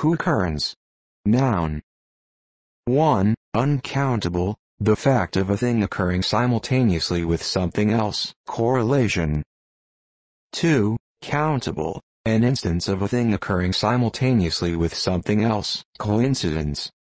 Cooccurrence. Noun. 1. Uncountable, the fact of a thing occurring simultaneously with something else. Correlation. 2. Countable, an instance of a thing occurring simultaneously with something else. Coincidence.